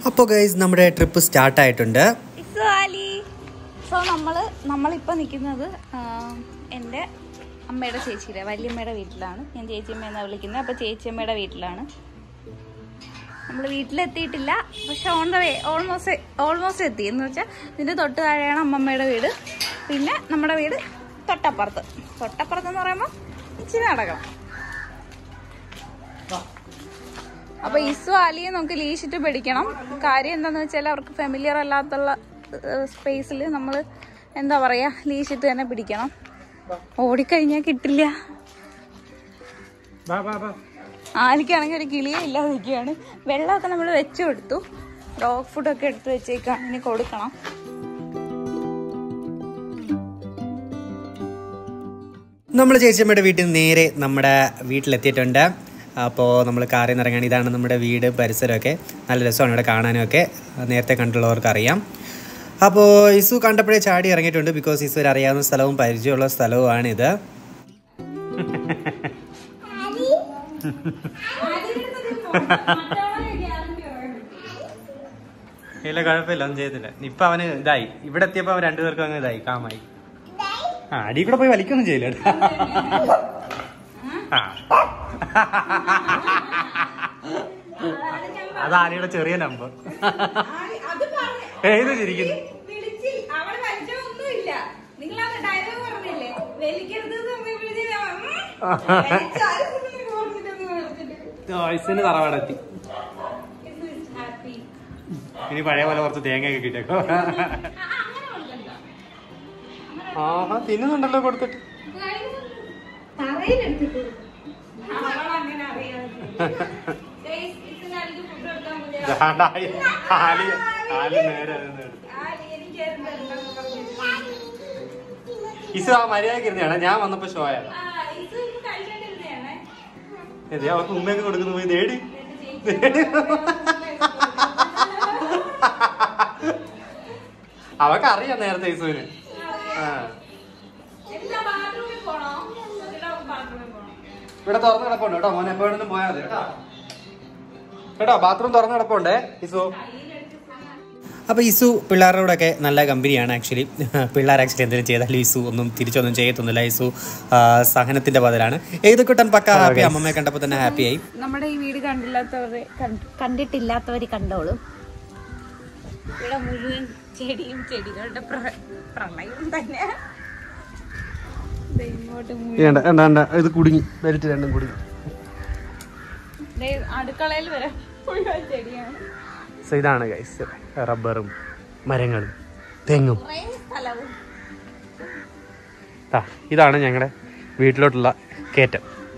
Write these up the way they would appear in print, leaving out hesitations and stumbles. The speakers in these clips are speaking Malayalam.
അപ്പോൾ ഗൈസ് നമ്മുടെ ട്രിപ്പ് സ്റ്റാർട്ടായിട്ടുണ്ട്. സോ നമ്മളിപ്പോൾ നിൽക്കുന്നത് എൻ്റെ അമ്മയുടെ ചേച്ചിയുടെ വലിയമ്മയുടെ വീട്ടിലാണ്. ഞാൻ ചേച്ചിയമ്മ എന്നാണ് വിളിക്കുന്നത്. അപ്പോൾ ചേച്ചിയമ്മയുടെ വീട്ടിലാണ്. നമ്മൾ വീട്ടിലെത്തിയിട്ടില്ല, പക്ഷെ ഓൺ ദ വേ ഓൾമോസ്റ്റ് എത്തി. എന്ന് വെച്ചാൽ ഇതിൻ്റെ തൊട്ട് താഴെയാണ് അമ്മമ്മയുടെ വീട്. പിന്നെ നമ്മുടെ വീട് തൊട്ടപ്പുറത്തെന്ന് പറയുമ്പോൾ ഇച്ചിരി നടക്കണം. അപ്പോൾ ഇസു ആലിയെ നമുക്ക് ലീഷിട്ട് പിടിക്കണം. കാര്യം എന്താണെന്ന് വെച്ചാൽ അവർക്ക് ഫെമിലിയർ അല്ലാത്തുള്ള സ്പേസിൽ നമ്മൾ എന്താ പറയുക ലീഷിട്ട് തന്നെ പിടിക്കണം. ഓടിക്കഴിഞ്ഞാൽ കിട്ടില്ല. ആലിക്കാണെങ്കിൽ ഒരു കിളിയേ ഇല്ലാതിരിക്കുകയാണ്. വെള്ളമൊക്കെ നമ്മൾ വെച്ചു കൊടുത്തു. ഡോഗ് ഫുഡൊക്കെ എടുത്ത് വെച്ചേക്കാണ്, ഇനി കൊടുക്കണം. നമ്മൾ ചേച്ചിയമ്മയുടെ വീട്ടിൽ നിന്ന് നേരെ നമ്മുടെ വീട്ടിലെത്തിയിട്ടുണ്ട്. അപ്പോൾ നമ്മൾ കാറിൽ നിന്ന് ഇറങ്ങാൻ. ഇതാണ് നമ്മുടെ വീട്, പരിസരമൊക്കെ നല്ല രസമാണ് ഇവിടെ കാണാനൊക്കെ. നേരത്തെ കണ്ടുള്ളവർക്ക് അറിയാം. അപ്പോൾ ഇസു കണ്ടപ്പോഴേ ചാടി ഇറങ്ങിയിട്ടുണ്ട്. ബിക്കോസ് ഇസു അറിയാവുന്ന സ്ഥലവും പരിചയമുള്ള സ്ഥലവുമാണിത്. ഇല്ല, കുഴപ്പമില്ല, ഒന്നും ചെയ്തില്ല. ഇപ്പം അവന് ഇതായി. ഇവിടെ എത്തിയപ്പോൾ അവൻ രണ്ടുപേർക്കും അങ്ങ് ഇതായി, കാമായി. അടി കൂടെ പോയി വലിക്കൊന്നും ചെയ്യില്ല. അത് ആലിയുടെ ചെറിയ നമ്പർ. ഏത് ചിരിക്കുന്നു. വയസ്സിന് തറവാടെത്തി. ഇനി പഴയ പോലെ കുറച്ച് തേങ്ങയൊക്കെ കിട്ടിയേക്കോ. ആഹാ, തിന്നുന്നുണ്ടല്ലോ കൊടുത്തിട്ട്. ഇസു ആ മര്യാദക്ക് ഇരുന്നാണ്. ഞാൻ വന്നപ്പോ ഷോയാണ്. അവർക്ക് ഉമ്മയൊക്കെ കൊടുക്കുന്നു. പോയി നേടി. അവർക്ക് അറിയാം നേരത്തെ ഇസുവിന്. ഇവിടെ തുറന്നു കിടപ്പുണ്ട് കേട്ടോ മോനെ. എപ്പോഴൊന്നും പോയാൽ മതി കേട്ടോ. ബാത്റൂം തുറന്നു കിടപ്പുണ്ടേ ഇസു. അപ്പോൾ ഇസു പിള്ളേരുടെ കൂടെയൊക്കെ നല്ല കമ്പനിയാണ്. ആക്ച്വലി പിള്ളേർ എന്തെങ്കിലും ചെയ്താലും ഇസു ഒന്നും തിരിച്ചൊന്നും ചെയ്യത്തൊന്നുമില്ല. ഇസു സഹനത്തിന്റെ ബദലാണ്. ഏതൊക്കെ പക്ക ഹാപ്പി. അമ്മമ്മയെ കണ്ടപ്പോൾ തന്നെ ഹാപ്പിയായി. നമ്മുടെ ഈ വീട് കണ്ടിട്ടില്ലാത്തവർ കണ്ടോളും. ഇവിടെ മുഴുവൻ ചെടികളുടെ പ്രളയം തന്നെ. ഇത് കുടുങ്ങി, ബെൽറ്റ് രണ്ടും കുടുങ്ങി. അടുക്കളയിൽ വരെ ചെടിയാണ്. ഇതാണ് ഗൈസ് റബ്ബറും മരങ്ങളും തെങ്ങും. ഇതാണ് ഞങ്ങളുടെ വീട്ടിലോട്ടുള്ള കയറ്റം.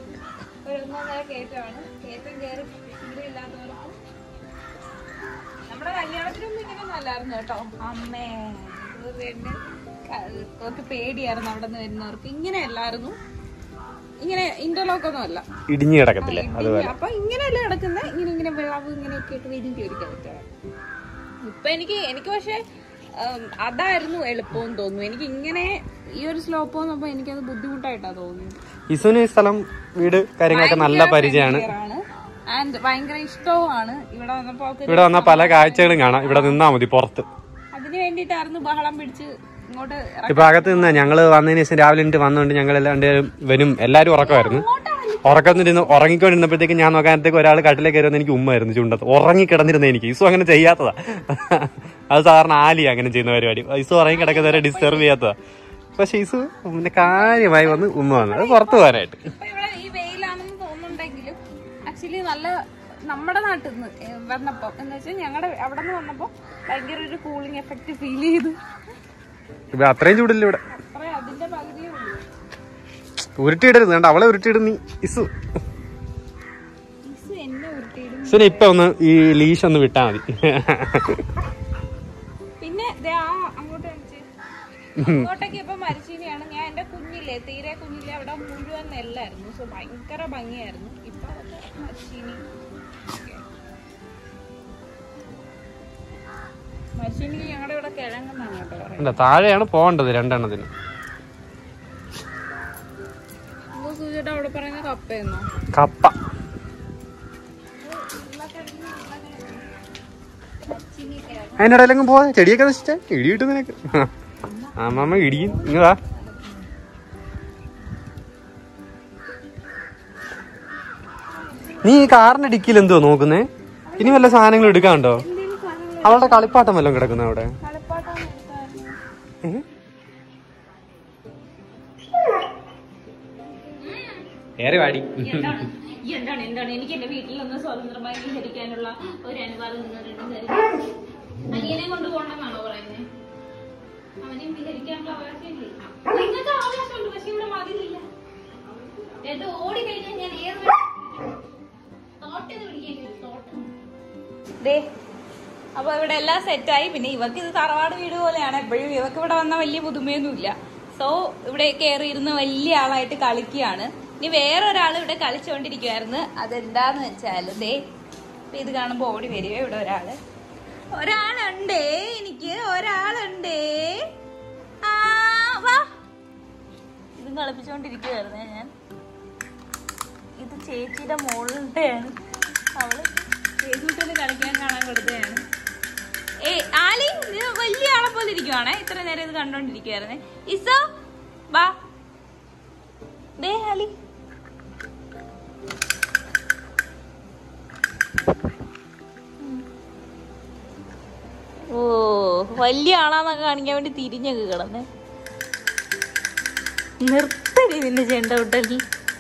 നമ്മുടെ കല്യാണത്തിനൊന്നും ഇങ്ങനെ നല്ലായിരുന്നു കേട്ടോ. അമ്മേ പേടിയായിരുന്നു അവിടെ നിന്ന് വരുന്നവർക്ക്. ഇങ്ങനെ അല്ലായിരുന്നു, ഇങ്ങനെ ഇന്റർലോക്കൊന്നും അല്ല, ഇടിഞ്ഞു കിടക്കത്തില്ല. അപ്പൊ ഇങ്ങനെയല്ല കിടക്കുന്നത്. ഇങ്ങനെ വിളവ് ഇങ്ങനെയൊക്കെ ഇട്ട് വീണ്ടും ചോദിക്കാൻ പറ്റുക. ഇപ്പൊ എനിക്ക് പക്ഷെ അതായിരുന്നു എളുപ്പമെന്ന് തോന്നുന്നു. എനിക്ക് ഇങ്ങനെ ഈ ഒരു സ്ലോപ്പ് വന്നപ്പോ എനിക്കത് ബുദ്ധിമുട്ടായിട്ടാ തോന്നുന്നു. ഇസുവിന് ഈ സ്ഥലം വീട് കാര്യങ്ങളൊക്കെ നല്ല പരിചയമാണ്. ആൻഡ് ഭയങ്കര ഇഷ്ടവുമാണ്. ഇവിടെ വന്നാൽ പല കാഴ്ചകളും കാണാം. ഇവിടെ നിന്നാ മതി പുറത്ത്. അതിന് വേണ്ടിട്ടായിരുന്നു ബഹളം പിടിച്ച് ഇങ്ങോട്ട്. ഇപ്പൊ അകത്ത് നിന്ന് ഞങ്ങള് വന്നതിന് ശേഷം രാവിലെ വന്നുകൊണ്ട് ഞങ്ങൾ വരും എല്ലാരും ഉറക്കമായിരുന്നു. ഉറക്കത്തിരുന്ന് ഉറങ്ങിക്കൊണ്ടിരുന്നപ്പോഴത്തേക്ക് ഞാൻ നോക്കാനത്തേക്ക് ഒരാൾ കട്ടിലേക്ക് കയറുന്ന എനിക്ക് ഉമ്മായിരുന്നു ചുണ്ടത്ത്. ഉറങ്ങി കിടന്നിരുന്ന എനിക്ക്. ഇസു അങ്ങനെ ചെയ്യാത്തതാ. അത് സാധാരണ ആലി അങ്ങനെ ചെയ്യുന്ന പരിപാടി. ഇസു ഉറങ്ങി കിടക്കുന്നവരെ ഡിസ്റ്റർബ് ചെയ്യാത്തതാ. പക്ഷെ ഇസു പിന്നെ കാര്യമായി വന്ന് ഉമ്മ വന്നത് അത് പുറത്തു പോകാനായിട്ട്. ഈ വെയിലാണെന്ന് തോന്നുന്നുണ്ടെങ്കിലും ആക്ച്വലി നല്ല നമ്മുടെ നാട്ടിൽ നിന്ന് വന്നപ്പോ എന്ന് വെച്ചാൽ ഞങ്ങളുടെ അവിടെ നിന്ന് വന്നപ്പോ ഭയങ്കര ഒരു കൂളിംഗ് എഫക്ട് ഫീൽ ചെയ്തു. അത്രയും ചൂടില്ല ഇവിടെ. അതിന്റെ പകുതിയേ ഉള്ളൂ. ഉരുട്ടിയിടരുത് കണ്ട, അവളെ ഉരുട്ടിയിടും നീ. ഇസു ഇസുനെ ഇപ്പൊ ഒന്ന് ഈ ലീഷ് ഒന്ന് വിട്ടാ മതി. പിന്നെ അങ്ങോട്ടേക്ക് ഇപ്പൊ മരിച്ചീനിയാണ്. ഞാൻ എന്റെ തീരെ കുഞ്ഞിലെ അവിടെ മുഴുവൻ നെല്ലായിരുന്നു. സോ ഭയങ്കര ഭംഗിയായിരുന്നു. ഇപ്പൊ മരിച്ചീനി ഞങ്ങളുടെ ഇവിടെ കിഴങ്ങെന്നാണ് കേട്ടോ. താഴെയാണ് പോകേണ്ടത് രണ്ടെണ്ണത്തിന്. അവിടെ പറയുന്ന കപ്പയെന്നോ? കപ്പ അതിൻ്റെ ഇടയിലെങ്കിലും പോവാ. ചെടിയൊക്കെ നശിച്ചാ ഇടി കിട്ടും നിനക്ക്. അമ്മമ്മ ഇടിയും. ഇങ്ങതാ നീ ഈ കാറിന്റെ ഡിക്കിയിൽ എന്തുവാ നോക്കുന്നേ? ഇനി വല്ല സാധനങ്ങൾ എടുക്കാണ്ടോ? അവളുടെ കളിപ്പാട്ടം വല്ലതും കിടക്കുന്ന അവിടെ? ഏറെ വാടി. എന്താണ് എന്താണ് എനിക്ക് എന്റെ വീട്ടിൽ നിന്ന് സ്വതന്ത്രമായി വിഹരിക്കാനുള്ള ഒരു അനുവാദം അനിയനെ കൊണ്ട് പോകണമെന്നാണോ പറയുന്നത്? അവനെയും വിഹരിക്കാനുള്ള അവകാശമില്ലേ? നിങ്ങൾക്ക് അവകാശമുണ്ട്, പക്ഷെ ഇവിടെ മതിലില്ല. ഇത് ഓടിക്കഴിഞ്ഞാൽ ഞാൻ ഏത് തോട്ടെന്ന് പിടിക്കേണ്ടി. അപ്പൊ ഇവിടെ എല്ലാം സെറ്റായി. പിന്നെ ഇവർക്ക് ഇത് തറവാട് വീട് പോലെയാണ്. എപ്പോഴും ഇവർക്ക് ഇവിടെ വന്ന വലിയ പുതുമയൊന്നുമില്ല. സോ ഇവിടെ കയറി ഇരുന്ന് വലിയ ആളായിട്ട് കളിക്കുകയാണ്. ഇനി വേറൊരാൾ ഇവിടെ കളിച്ചുകൊണ്ടിരിക്കുവായിരുന്നു. അതെന്താന്ന് വെച്ചാല് ഇത് കാണുമ്പോ ഓടി വരുവേ ഇവിടെ ഒരാളുണ്ടേ. എനിക്ക് ഒരാളുണ്ടേ. വാ, ഇതും കളിപ്പിച്ചോണ്ടിരിക്കുവായിരുന്നേ ഞാൻ. ഇത് ചേച്ചിയുടെ മോളുടെയാണ്. അവള് ചേച്ചിട്ട് കളിക്കാൻ കാണാൻ കൊടുത്തതാണ്. ആലി വലിയ ആളെ പോലെ ഇരിക്കുവാണേ. ഇത്ര നേരം ഇത് കണ്ടോണ്ടിരിക്കുവായിരുന്നേ. ഇസോ വാ. ആലി ഓ വലിയ ആളാന്നൊക്കെ കാണിക്കാൻ വേണ്ടി തിരിഞ്ഞൊക്കെ കിടന്നേ. നിർത്തടി നിന്റെ ചെണ്ട വിട്ടല്ലേ.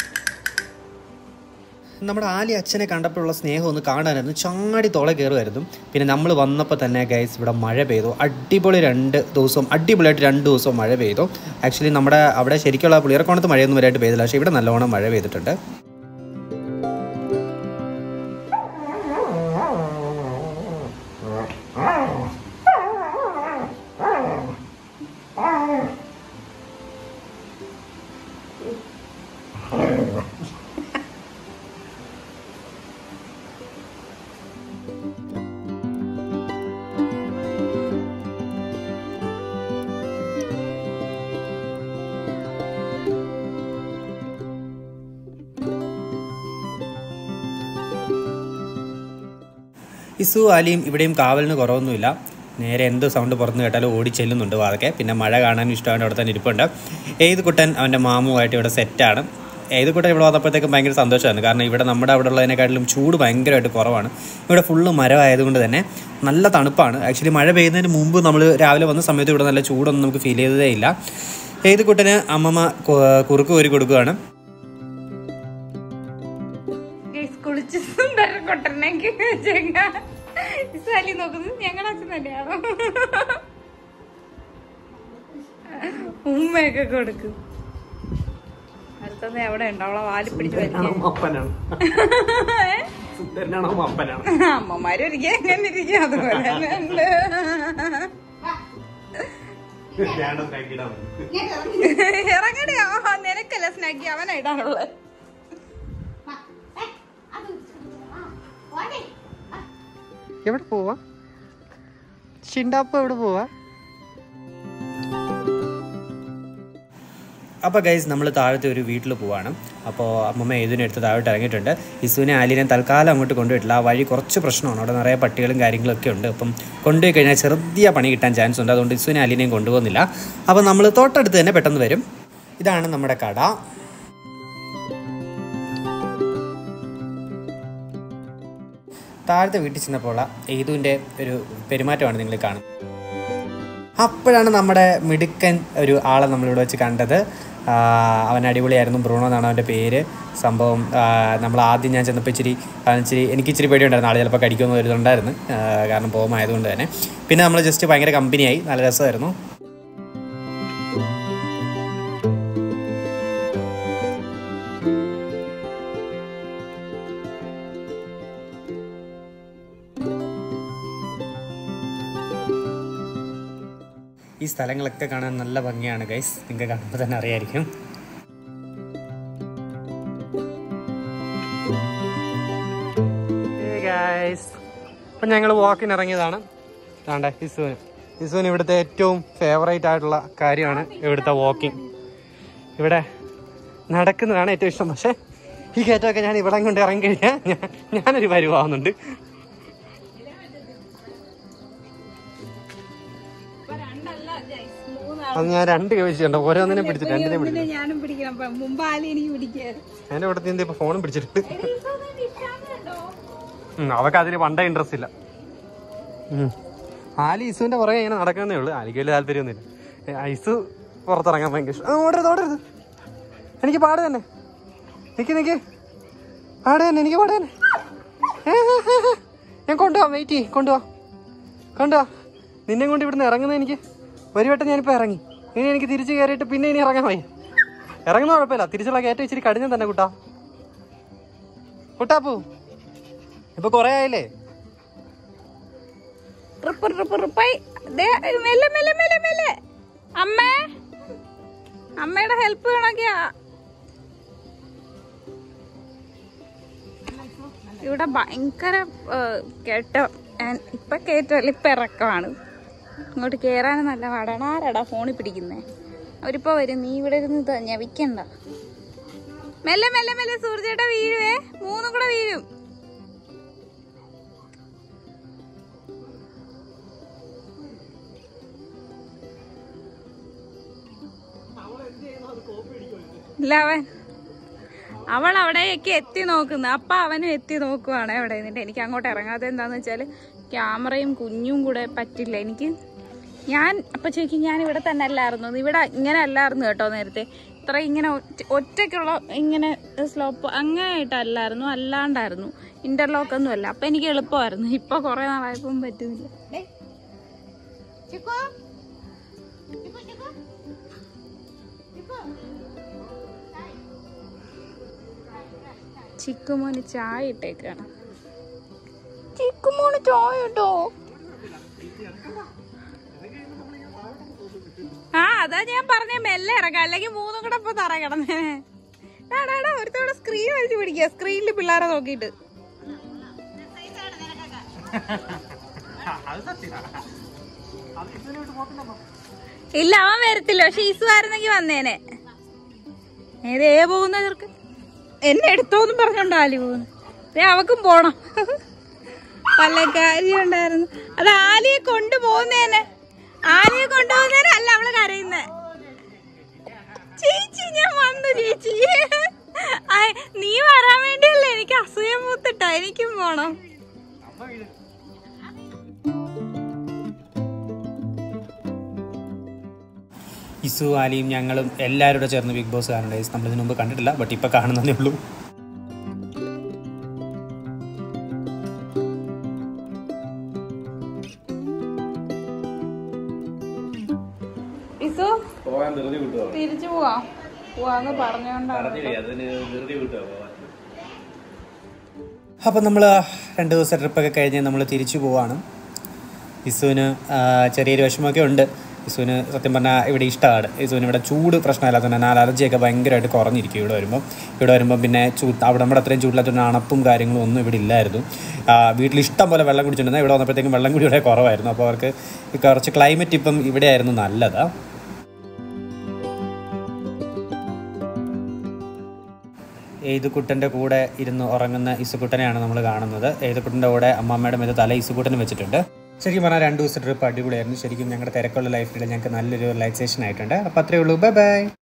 നമ്മുടെ ആലി അച്ഛനെ കണ്ടപ്പോഴുള്ള സ്നേഹം ഒന്ന് കാണാനായിരുന്നു. ചാടി തോളെ കയറുമായിരുന്നു. പിന്നെ നമ്മൾ വന്നപ്പോൾ തന്നെ ഗൈസ് ഇവിടെ മഴ പെയ്തു. അടിപൊളിയായിട്ട് 2 ദിവസം മഴ പെയ്തു. ആക്ച്വലി നമ്മുടെ അവിടെ ശരിക്കുള്ള പുളിയറക്കോണത്ത് മഴയൊന്നും വരെയായിട്ട് പെയ്തില്ല. പക്ഷേ ഇവിടെ നല്ലോണം മഴ പെയ്തിട്ടുണ്ട്. ഇസു ആലിയും ഇവിടെയും കാവലിന് കുറവൊന്നുമില്ല. നേരെ എന്ത് സൗണ്ട് പുറത്ത് കേട്ടാലും ഓടി ചെല്ലുന്നുണ്ട് വാതൊക്കെ. പിന്നെ മഴ കാണാനും ഇഷ്ടമാണ്. അവിടെ തന്നെ ഇരിപ്പുണ്ട്. ഏത് കുട്ടൻ അവൻ്റെ മാമുമായിട്ട് ഇവിടെ സെറ്റാണ്. ഏത് കുട്ടൻ ഇവിടെ വന്നപ്പോഴത്തേക്കും ഭയങ്കര സന്തോഷമാണ്. കാരണം ഇവിടെ നമ്മുടെ അവിടെ ഉള്ളതിനെക്കാട്ടിലും ചൂട് ഭയങ്കരമായിട്ട് കുറവാണ്. ഇവിടെ ഫുള്ള് മരമായതുകൊണ്ട് തന്നെ നല്ല തണുപ്പാണ്. ആക്ച്വലി മഴ പെയ്യുന്നതിന് മുമ്പ് നമ്മൾ രാവിലെ വന്ന സമയത്ത് ഇവിടെ നല്ല ചൂടൊന്നും നമുക്ക് ഫീൽ ചെയ്തതേ ഇല്ല. ഏത് കുട്ടന് അമ്മമ്മ കുറുക്ക് കോരി കൊടുക്കുകയാണ്. നോക്കുന്നത് ഞങ്ങളുടെ അച്ഛൻ തന്നെയാണോ? ഉമ്മയൊക്കെ കൊടുക്കും. അടുത്തത് എവിടെ ഉണ്ടോ? അവളെ വാലി പിടിച്ച് അമ്മമാരും ഒരിക്കലും എങ്ങനെ ഇരിക്കും. അതുപോലെ ഇറങ്ങടിയോ? നിനക്കല്ല സ്നാക്കി അവനായിട്ടാണുള്ളത്. എവിടെ പോവാ? ഷിൻഡാപ്പ എവിടെ പോവാ? അപ്പോൾ ഗൈസ് നമ്മൾ താഴത്തെ ഒരു വീട്ടിൽ പോവാണ്. അപ്പോൾ അമ്മമ്മ ഏതിനെടുത്ത് താഴോട്ട് ഇറങ്ങിയിട്ടുണ്ട്. ഇസുവിനെ ആലിനെ തൽക്കാലം അങ്ങോട്ട് കൊണ്ടുപോയിട്ടില്ല. ആ വഴി കുറച്ച് പ്രശ്നമാണ്. അവിടെ നിറയെ പട്ടികളും കാര്യങ്ങളൊക്കെ ഉണ്ട്. അപ്പം കൊണ്ടുപോയി കഴിഞ്ഞാൽ ചെറിയ പണി കിട്ടാൻ ചാൻസ് ഉണ്ട്. അതുകൊണ്ട് ഇസുവിനെ ആലിനെയും കൊണ്ടുപോകുന്നില്ല. അപ്പോൾ നമ്മൾ തൊട്ടടുത്ത് തന്നെ പെട്ടെന്ന് വരും. ഇതാണ് നമ്മുടെ കട. താഴത്തെ വീട്ടിൽ ചെന്നപ്പോൾ ഏതുവിൻ്റെ ഒരു പെരുമാറ്റമാണ് നിങ്ങൾ കാണുന്നത്. അപ്പോഴാണ് നമ്മുടെ മിടുക്കൻ ഒരു ആളെ നമ്മളിവിടെ വെച്ച് കണ്ടത്. അവൻ അടിപൊളിയായിരുന്നു. ബ്രൂണോ എന്നാണ് അവൻ്റെ പേര്. സംഭവം നമ്മൾ ആദ്യം ഞാൻ ചെന്നപ്പോൾ എനിക്കിച്ചിരി പേടിയുണ്ടായിരുന്നു. ആൾ ചിലപ്പോൾ കടിക്കുമെന്ന് വരുന്നുണ്ടായിരുന്നു. കാരണം പോകുമായതുകൊണ്ട് തന്നെ. പിന്നെ നമ്മൾ ജസ്റ്റ് ഭയങ്കര കമ്പനിയായി. നല്ല രസമായിരുന്നു. ഈ സ്ഥലങ്ങളൊക്കെ കാണാൻ നല്ല ഭംഗിയാണ് ഗൈസ്. നിങ്ങൾക്ക് കാണുമ്പോൾ തന്നെ അറിയായിരിക്കും. അപ്പം ഞങ്ങൾ വാക്കിന് ഇറങ്ങിയതാണ്. ആണ്ടെ ഇസുവിന് ഇവിടുത്തെ ഏറ്റവും ഫേവറേറ്റ് ആയിട്ടുള്ള കാര്യമാണ് ഇവിടുത്തെ വാക്കിംഗ്. ഇവിടെ നടക്കുന്നതാണ് ഏറ്റവും ഇഷ്ടം. പക്ഷേ ഈ കയറ്റമൊക്കെ ഞാൻ ഇവിടെ കൊണ്ട് ഇറങ്ങി കഴിഞ്ഞാൽ ഞാനൊരു പരിവാകുന്നുണ്ട്. അത് ഞാൻ 2 കഴിച്ചിട്ടുണ്ട്, ഓരോന്നിനെ പിടിച്ചിട്ട് 2 പിടിച്ചു. ഞാനും പിടിക്കണം, മുമ്പ് ആലി എനിക്ക് പിടിക്കുക. എന്റെ കൂട്ടത്തിൽ എന്താ ഇപ്പൊ ഫോണും പിടിച്ചിട്ട്. അവക്ക് അതിന് പണ്ടേ ഇൻട്രസ്റ്റ് ഇല്ല. ആലി ഇസുവിന്റെ പുറകെ ഇങ്ങനെ നടക്കുന്നേ ഉള്ളു. ആലിക്ക് വലിയ താല്പര്യമൊന്നുമില്ല. ഐസ് പുറത്തിറങ്ങാൻ ഭയങ്കര ഇഷ്ടം. ഓടരുത്, എനിക്ക് പാട് തന്നെ. നിക്ക് പാട് തന്നെ, എനിക്ക് പാട് തന്നെ. ഞാൻ കൊണ്ടുപോവാം, വെയിറ്റ് ചെയ്യ്, കൊണ്ടുപോവാ. നിന്നെ കൊണ്ട് ഇവിടുന്ന് ഇറങ്ങുന്നത് എനിക്ക് ഒരു വട്ടം ഞാനിപ്പോൾ ഇറങ്ങി. ഇനി എനിക്ക് തിരിച്ച് കയറിയിട്ട് പിന്നെ ഇനി ഇറങ്ങാൻ വയ്യ. ഇറങ്ങുന്ന കുഴപ്പമില്ല, തിരിച്ചുള്ള കയറ്റം ഇച്ചിരി കടിഞ്ഞ തന്നെ കുട്ടാപ്പൂ. ഇപ്പൊ കൊറേ ആയില്ലേ? അമ്മയുടെ ഹെൽപ്പ് വേണമെങ്കിൽ ഇവിടെ ഭയങ്കര ഇപ്പൊ കേറ്റല്ല, ഇപ്പൊ ഇറക്കമാണ്. ഇങ്ങോട്ട് കേറാനും നല്ല പാടാണ്. ആരാടാ ഫോണിൽ പിടിക്കുന്നേ? അവരിപ്പോ വരും. നീ ഇവിടെ ഇരുന്ന് ഞവിക്കണ്ട. മെല്ലെ സൂർജേട്ട വീഴുവേ, 3 കൂടെ വീഴും. ഇല്ല, അവൾ അവിടേക്ക് എത്തി നോക്കുന്നു. അപ്പൊ അവനും എത്തി നോക്കുവാണ് അവിടെ നിന്നിട്ട്. എനിക്ക് അങ്ങോട്ട് ഇറങ്ങാതെ എന്താന്ന് വെച്ചാല് ക്യാമറയും കുഞ്ഞും കൂടെ പറ്റില്ല എനിക്ക്. ഞാൻ അപ്പൊ ചോദിക്കും, ഞാൻ ഇവിടെ തന്നെ അല്ലായിരുന്നു, ഇവിടെ ഇങ്ങനെ അല്ലായിരുന്നു കേട്ടോ നേരത്തെ. ഇത്ര ഇങ്ങനെ ഒറ്റയ്ക്കുള്ള ഇങ്ങനെ സ്ലോപ്പ് അങ്ങനെ ആയിട്ടല്ലായിരുന്നു, അല്ലാണ്ടായിരുന്നു. ഇന്റർലോക്ക് ഒന്നും അല്ല. അപ്പൊ എനിക്ക് എളുപ്പമായിരുന്നു. ഇപ്പൊ കൊറേ നാളായപ്പോ പറ്റുന്നില്ല. ചിക്കുമോന് ചായ ഇട്ടേക്കാണ്. ചിക്കുമോന് ചായ ഇട്ടോ? അതാ ഞാൻ പറഞ്ഞ മെല്ലെ ഇറങ്ങാം, അല്ലെങ്കിൽ 3 കൂടെ ഇപ്പൊ തറ കിടന്നേനെ. ഒരുത്തോടെ സ്ക്രീൻ വലിച്ചു പിടിക്കുക, സ്ക്രീനിൽ പിള്ളേരെ നോക്കിട്ട്. ഇല്ല, അവൻ വരത്തില്ല. പക്ഷെ ഇസു ആയിരുന്നെങ്കിൽ വന്നേനെ. ഏതേ പോകുന്ന ചെറുക്ക് എന്നെ എടുത്തോന്നും പറഞ്ഞോണ്ട് ആലി പോകുന്നു. അവക്കും പോണം. പല കാര്യം ഉണ്ടായിരുന്നു. അത് ആലിയെ കൊണ്ടുപോകുന്നേനെ അല്ല അവള് കരയുന്നേ. ചേച്ചി ഞാൻ വന്നു ചേച്ചി. നീ വരാൻ വേണ്ടിയല്ലേ? എനിക്ക് അസൂയ മൂത്തിട്ടാ, എനിക്കും പോണം. ഇസു, ആലിയും ഞങ്ങളും എല്ലാവരും കൂടെ ചേർന്ന് ബിഗ് ബോസ് കാണുന്നുണ്ട്. നമ്മൾ ഇതിനു മുമ്പ് കണ്ടിട്ടില്ല, ബട്ട് ഇപ്പൊ കാണുന്നതേ ഉള്ളൂ. തിരിച്ചു പോവാന്ന് പറഞ്ഞോണ്ടാണ്. അപ്പം നമ്മൾ 2 ദിവസം ട്രിപ്പൊക്കെ കഴിഞ്ഞ് നമ്മൾ തിരിച്ചു പോവാണ്. ഇസുവിന് ചെറിയൊരു വിഷമമൊക്കെ ഉണ്ട്. ഇസുവിന് സത്യം പറഞ്ഞാൽ ഇവിടെ ഇഷ്ടമാണ്. ഇസുവിന് ഇവിടെ ചൂട് പ്രശ്നമില്ലാത്തതുകൊണ്ട് തന്നെ അലർജിയൊക്കെ ഭയങ്കരമായിട്ട് കുറഞ്ഞിരിക്കും ഇവിടെ വരുമ്പം. പിന്നെ അവിടെ നമ്മുടെ അത്രയും ചൂടില്ലാത്തതുകൊണ്ട് അണപ്പും കാര്യങ്ങളും ഒന്നും ഇവിടെ ഇല്ലായിരുന്നു. വീട്ടിൽ ഇഷ്ടം പോലെ വെള്ളം കുടിച്ചിട്ടുണ്ടെങ്കിൽ ഇവിടെ വന്നപ്പോഴത്തേക്കും വെള്ളം കൂടി ഇവിടെ കുറവായിരുന്നു. അപ്പോൾ അവർക്ക് കുറച്ച് ക്ലൈമറ്റ് ഇപ്പം ഇവിടെയായിരുന്നു നല്ലത്. ഏതുകുട്ടൻ്റെ കൂടെ ഇരുന്ന് ഉറങ്ങുന്ന ഇസുകുട്ടനെയാണ് നമ്മൾ കാണുന്നത്. ഏതുകുട്ടൻ്റെ കൂടെ അമ്മമ്മയുടെ മേൽ തല ഇസുകുട്ടന് വെച്ചിട്ടുണ്ട്. ശരിക്കും പറഞ്ഞാൽ 2 ദിവസത്തെ ട്രിപ്പ് അടിപൊളിയായിരുന്നു. ശരിക്കും ഞങ്ങളുടെ തിരക്കുള്ള ലൈഫിൽ ഞങ്ങൾക്ക് നല്ലൊരു റിലാക്സേഷൻ ആയിട്ടുണ്ട്. അപ്പോൾ അത്രയേ ഉള്ളൂ. ബൈ.